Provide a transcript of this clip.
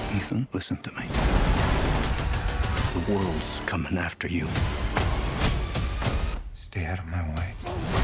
Ethan, listen to me. The world's coming after you. Stay out of my way.